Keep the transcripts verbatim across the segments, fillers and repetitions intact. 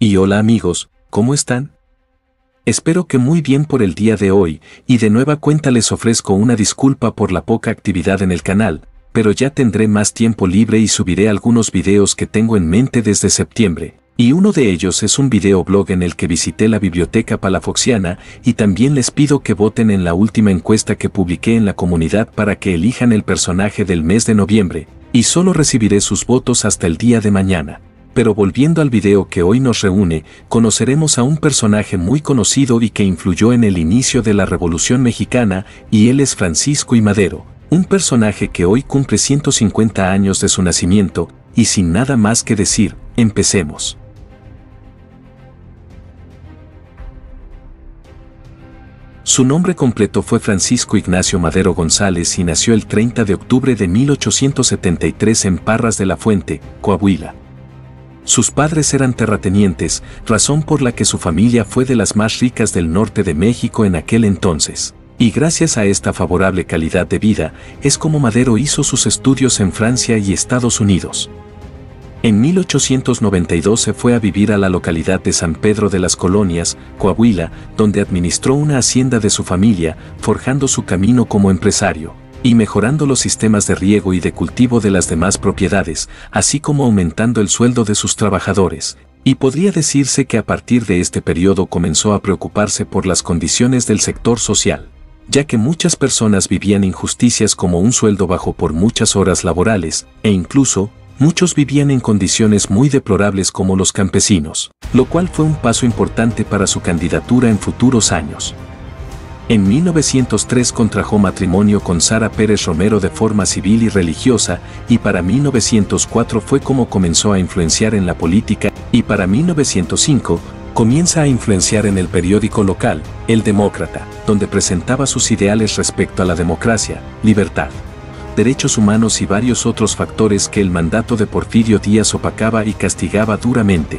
Y hola amigos, ¿cómo están? Espero que muy bien por el día de hoy, y de nueva cuenta les ofrezco una disculpa por la poca actividad en el canal, pero ya tendré más tiempo libre y subiré algunos videos que tengo en mente desde septiembre. Y uno de ellos es un videoblog en el que visité la Biblioteca Palafoxiana y también les pido que voten en la última encuesta que publiqué en la comunidad para que elijan el personaje del mes de noviembre, y solo recibiré sus votos hasta el día de mañana. Pero volviendo al video que hoy nos reúne, conoceremos a un personaje muy conocido y que influyó en el inicio de la Revolución Mexicana, y él es Francisco I. Madero, un personaje que hoy cumple ciento cincuenta años de su nacimiento, y sin nada más que decir, empecemos. Su nombre completo fue Francisco Ignacio Madero González y nació el treinta de octubre de mil ochocientos setenta y tres en Parras de la Fuente, Coahuila. Sus padres eran terratenientes, razón por la que su familia fue de las más ricas del norte de México en aquel entonces. Y gracias a esta favorable calidad de vida, es como Madero hizo sus estudios en Francia y Estados Unidos. En mil ochocientos noventa y dos se fue a vivir a la localidad de San Pedro de las Colonias, Coahuila, donde administró una hacienda de su familia, forjando su camino como empresario, y mejorando los sistemas de riego y de cultivo de las demás propiedades, así como aumentando el sueldo de sus trabajadores. Y podría decirse que a partir de este periodo comenzó a preocuparse por las condiciones del sector social, ya que muchas personas vivían injusticias como un sueldo bajo por muchas horas laborales, e incluso, muchos vivían en condiciones muy deplorables como los campesinos, lo cual fue un paso importante para su candidatura en futuros años. En mil novecientos tres contrajo matrimonio con Sara Pérez Romero de forma civil y religiosa, y para mil novecientos cuatro fue como comenzó a influenciar en la política, y para mil novecientos cinco comienza a influenciar en el periódico local, El Demócrata, donde presentaba sus ideales respecto a la democracia, libertad, derechos humanos y varios otros factores que el mandato de Porfirio Díaz opacaba y castigaba duramente.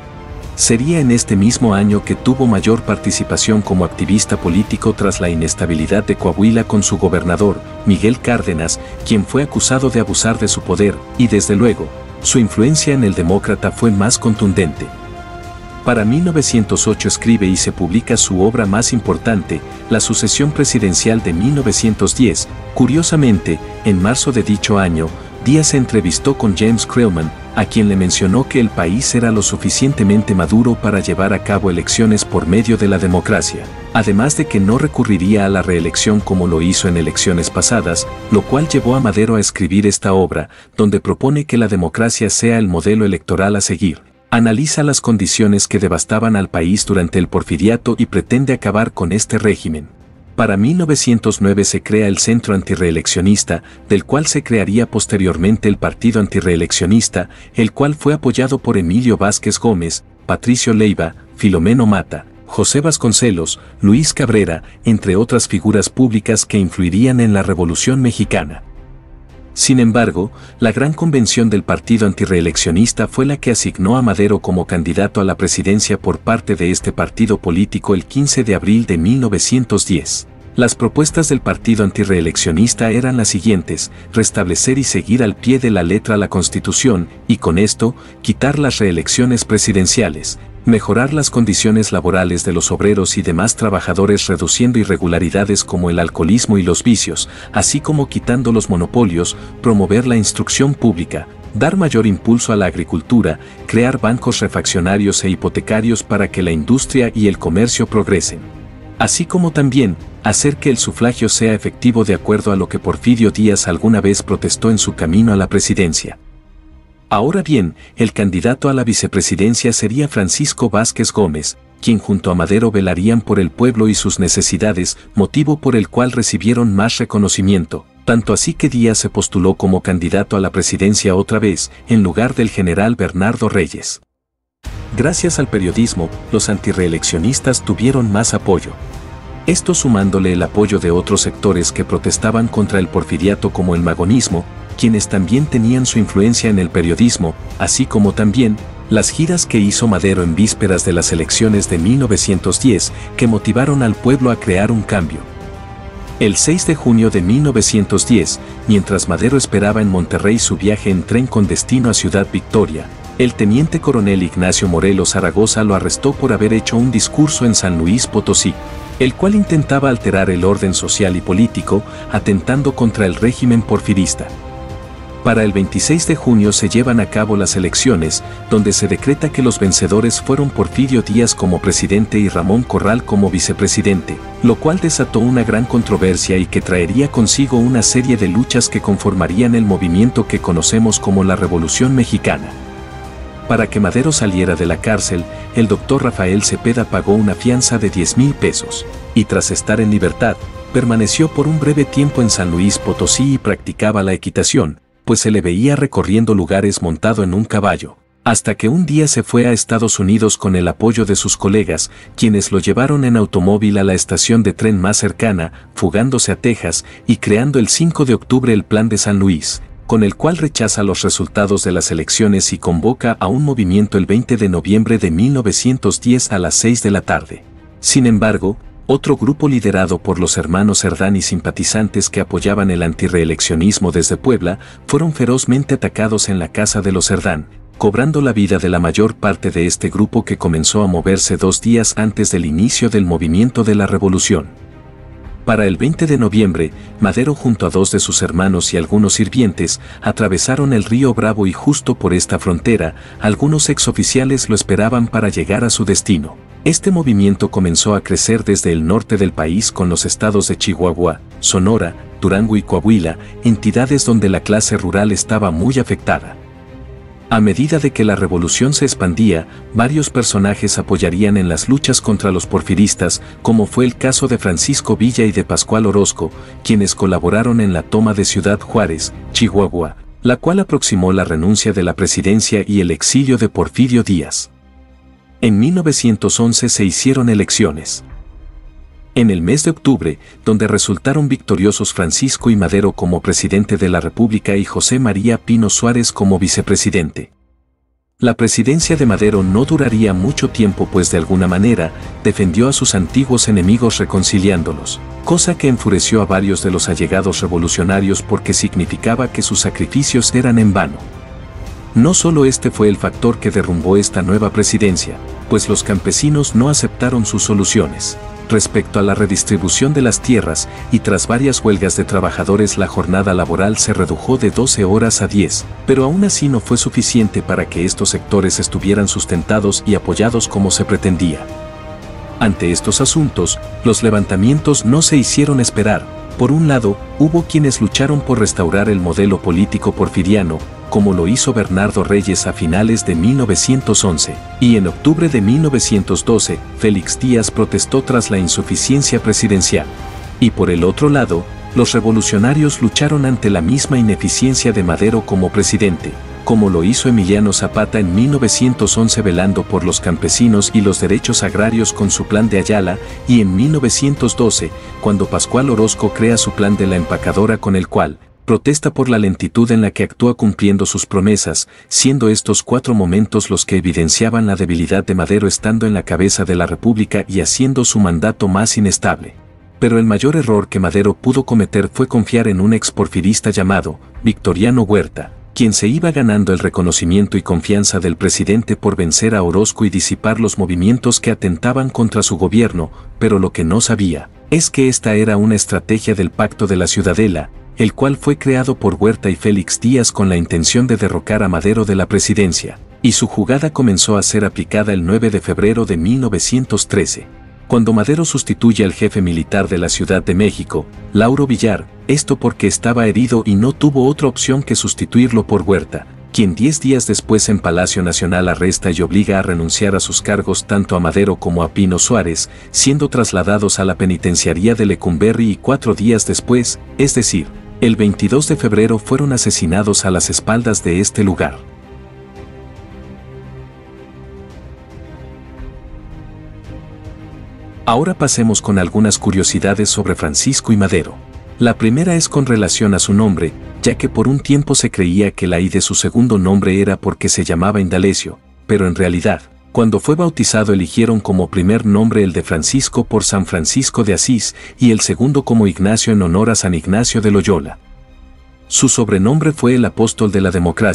Sería en este mismo año que tuvo mayor participación como activista político tras la inestabilidad de Coahuila con su gobernador, Miguel Cárdenas, quien fue acusado de abusar de su poder, y desde luego, su influencia en el Demócrata fue más contundente. Para mil novecientos ocho escribe y se publica su obra más importante, La sucesión presidencial de mil novecientos diez. Curiosamente, en marzo de dicho año, Díaz se entrevistó con James Creelman, a quien le mencionó que el país era lo suficientemente maduro para llevar a cabo elecciones por medio de la democracia, además de que no recurriría a la reelección como lo hizo en elecciones pasadas, lo cual llevó a Madero a escribir esta obra, donde propone que la democracia sea el modelo electoral a seguir. Analiza las condiciones que devastaban al país durante el porfiriato y pretende acabar con este régimen. Para mil novecientos nueve se crea el Centro Antirreeleccionista, del cual se crearía posteriormente el Partido Antirreeleccionista, el cual fue apoyado por Emilio Vázquez Gómez, Patricio Leiva, Filomeno Mata, José Vasconcelos, Luis Cabrera, entre otras figuras públicas que influirían en la Revolución Mexicana. Sin embargo, la gran convención del Partido Antirreeleccionista fue la que asignó a Madero como candidato a la presidencia por parte de este partido político el quince de abril de mil novecientos diez. Las propuestas del Partido Antirreeleccionista eran las siguientes: restablecer y seguir al pie de la letra la Constitución, y con esto, quitar las reelecciones presidenciales, mejorar las condiciones laborales de los obreros y demás trabajadores reduciendo irregularidades como el alcoholismo y los vicios, así como quitando los monopolios, promover la instrucción pública, dar mayor impulso a la agricultura, crear bancos refaccionarios e hipotecarios para que la industria y el comercio progresen. Así como también, hacer que el sufragio sea efectivo de acuerdo a lo que Porfirio Díaz alguna vez protestó en su camino a la presidencia. Ahora bien, el candidato a la vicepresidencia sería Francisco Vázquez Gómez, quien junto a Madero velarían por el pueblo y sus necesidades, motivo por el cual recibieron más reconocimiento, tanto así que Díaz se postuló como candidato a la presidencia otra vez, en lugar del general Bernardo Reyes. Gracias al periodismo, los antirreeleccionistas tuvieron más apoyo. Esto sumándole el apoyo de otros sectores que protestaban contra el porfiriato como el magonismo, quienes también tenían su influencia en el periodismo, así como también las giras que hizo Madero en vísperas de las elecciones de mil novecientos diez, que motivaron al pueblo a crear un cambio. El seis de junio de mil novecientos diez, mientras Madero esperaba en Monterrey su viaje en tren con destino a Ciudad Victoria, el teniente coronel Ignacio Morelos Zaragoza lo arrestó por haber hecho un discurso en San Luis Potosí, el cual intentaba alterar el orden social y político, atentando contra el régimen porfirista. Para el veintiséis de junio se llevan a cabo las elecciones, donde se decreta que los vencedores fueron Porfirio Díaz como presidente y Ramón Corral como vicepresidente, lo cual desató una gran controversia y que traería consigo una serie de luchas que conformarían el movimiento que conocemos como la Revolución Mexicana. Para que Madero saliera de la cárcel, el doctor Rafael Cepeda pagó una fianza de diez mil pesos, y tras estar en libertad, permaneció por un breve tiempo en San Luis Potosí y practicaba la equitación, pues se le veía recorriendo lugares montado en un caballo, hasta que un día se fue a Estados Unidos con el apoyo de sus colegas, quienes lo llevaron en automóvil a la estación de tren más cercana, fugándose a Texas y creando el cinco de octubre el Plan de San Luis, con el cual rechaza los resultados de las elecciones y convoca a un movimiento el veinte de noviembre de mil novecientos diez a las seis de la tarde. Sin embargo, otro grupo liderado por los hermanos Cerdán y simpatizantes que apoyaban el antirreeleccionismo desde Puebla, fueron ferozmente atacados en la casa de los Cerdán, cobrando la vida de la mayor parte de este grupo que comenzó a moverse dos días antes del inicio del movimiento de la revolución. Para el veinte de noviembre, Madero junto a dos de sus hermanos y algunos sirvientes, atravesaron el río Bravo y justo por esta frontera, algunos exoficiales lo esperaban para llegar a su destino. Este movimiento comenzó a crecer desde el norte del país con los estados de Chihuahua, Sonora, Durango y Coahuila, entidades donde la clase rural estaba muy afectada. A medida de que la revolución se expandía, varios personajes apoyarían en las luchas contra los porfiristas, como fue el caso de Francisco Villa y de Pascual Orozco, quienes colaboraron en la toma de Ciudad Juárez, Chihuahua, la cual aproximó la renuncia de la presidencia y el exilio de Porfirio Díaz. En mil novecientos once se hicieron elecciones. En el mes de octubre, donde resultaron victoriosos Francisco I. Madero como presidente de la República y José María Pino Suárez como vicepresidente. La presidencia de Madero no duraría mucho tiempo, pues de alguna manera defendió a sus antiguos enemigos reconciliándolos, cosa que enfureció a varios de los allegados revolucionarios porque significaba que sus sacrificios eran en vano. No solo este fue el factor que derrumbó esta nueva presidencia, pues los campesinos no aceptaron sus soluciones respecto a la redistribución de las tierras, y tras varias huelgas de trabajadores la jornada laboral se redujo de doce horas a diez, pero aún así no fue suficiente para que estos sectores estuvieran sustentados y apoyados como se pretendía. Ante estos asuntos, los levantamientos no se hicieron esperar. Por un lado, hubo quienes lucharon por restaurar el modelo político porfiriano, como lo hizo Bernardo Reyes a finales de mil novecientos once, y en octubre de mil novecientos doce, Félix Díaz protestó tras la insuficiencia presidencial. Y por el otro lado, los revolucionarios lucharon ante la misma ineficiencia de Madero como presidente, como lo hizo Emiliano Zapata en mil novecientos once velando por los campesinos y los derechos agrarios con su Plan de Ayala, y en mil novecientos doce, cuando Pascual Orozco crea su Plan de la Empacadora, con el cual protesta por la lentitud en la que actúa cumpliendo sus promesas, siendo estos cuatro momentos los que evidenciaban la debilidad de Madero estando en la cabeza de la República y haciendo su mandato más inestable. Pero el mayor error que Madero pudo cometer fue confiar en un exporfirista llamado Victoriano Huerta, quien se iba ganando el reconocimiento y confianza del presidente por vencer a Orozco y disipar los movimientos que atentaban contra su gobierno, pero lo que no sabía es que esta era una estrategia del Pacto de la Ciudadela, el cual fue creado por Huerta y Félix Díaz con la intención de derrocar a Madero de la presidencia, y su jugada comenzó a ser aplicada el nueve de febrero de mil novecientos trece. Cuando Madero sustituye al jefe militar de la Ciudad de México, Lauro Villar, esto porque estaba herido y no tuvo otra opción que sustituirlo por Huerta, quien diez días después en Palacio Nacional arresta y obliga a renunciar a sus cargos tanto a Madero como a Pino Suárez, siendo trasladados a la penitenciaría de Lecumberri, y cuatro días después, es decir, el veintidós de febrero, fueron asesinados a las espaldas de este lugar. Ahora pasemos con algunas curiosidades sobre Francisco I. Madero. La primera es con relación a su nombre, ya que por un tiempo se creía que la I de su segundo nombre era porque se llamaba Indalecio, pero en realidad, cuando fue bautizado eligieron como primer nombre el de Francisco por San Francisco de Asís y el segundo como Ignacio en honor a San Ignacio de Loyola. Su sobrenombre fue el apóstol de la democracia,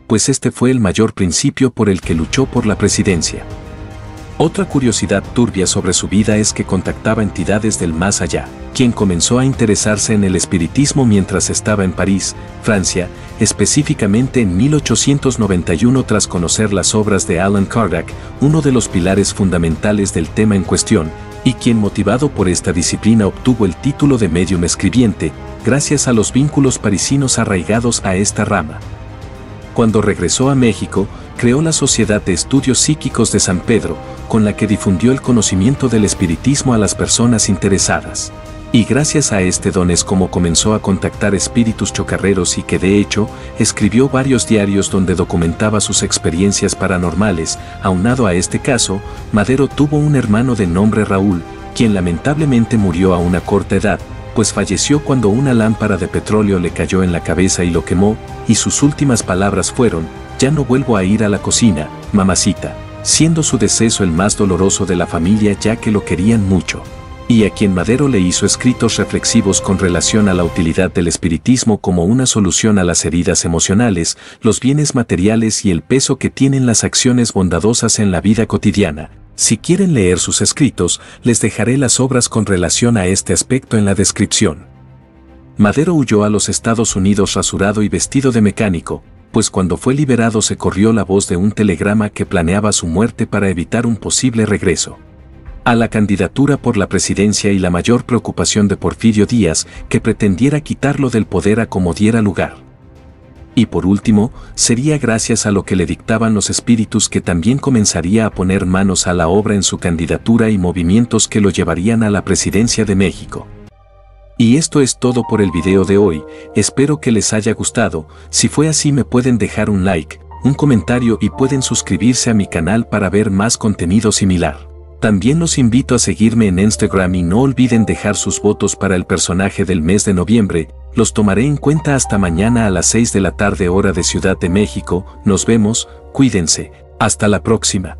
pues este fue el mayor principio por el que luchó por la presidencia. Otra curiosidad turbia sobre su vida es que contactaba entidades del más allá, quien comenzó a interesarse en el espiritismo mientras estaba en París, Francia, específicamente en mil ochocientos noventa y uno tras conocer las obras de Allan Kardec, uno de los pilares fundamentales del tema en cuestión, y quien motivado por esta disciplina obtuvo el título de médium escribiente, gracias a los vínculos parisinos arraigados a esta rama. Cuando regresó a México, creó la Sociedad de Estudios Psíquicos de San Pedro, con la que difundió el conocimiento del espiritismo a las personas interesadas. Y gracias a este don es como comenzó a contactar espíritus chocarreros y que de hecho, escribió varios diarios donde documentaba sus experiencias paranormales. Aunado a este caso, Madero tuvo un hermano de nombre Raúl, quien lamentablemente murió a una corta edad, pues falleció cuando una lámpara de petróleo le cayó en la cabeza y lo quemó, y sus últimas palabras fueron: «Ya no vuelvo a ir a la cocina, mamacita», siendo su deceso el más doloroso de la familia ya que lo querían mucho. Y a quien Madero le hizo escritos reflexivos con relación a la utilidad del espiritismo como una solución a las heridas emocionales, los bienes materiales y el peso que tienen las acciones bondadosas en la vida cotidiana. Si quieren leer sus escritos, les dejaré las obras con relación a este aspecto en la descripción. Madero huyó a los Estados Unidos rasurado y vestido de mecánico, pues cuando fue liberado se corrió la voz de un telegrama que planeaba su muerte para evitar un posible regreso a la candidatura por la presidencia y la mayor preocupación de Porfirio Díaz, que pretendiera quitarlo del poder a como diera lugar. Y por último, sería gracias a lo que le dictaban los espíritus que también comenzaría a poner manos a la obra en su candidatura y movimientos que lo llevarían a la presidencia de México. Y esto es todo por el video de hoy, espero que les haya gustado. Si fue así me pueden dejar un like, un comentario y pueden suscribirse a mi canal para ver más contenido similar. También los invito a seguirme en Instagram y no olviden dejar sus votos para el personaje del mes de noviembre, los tomaré en cuenta. Hasta mañana a las seis de la tarde hora de Ciudad de México, nos vemos, cuídense, hasta la próxima.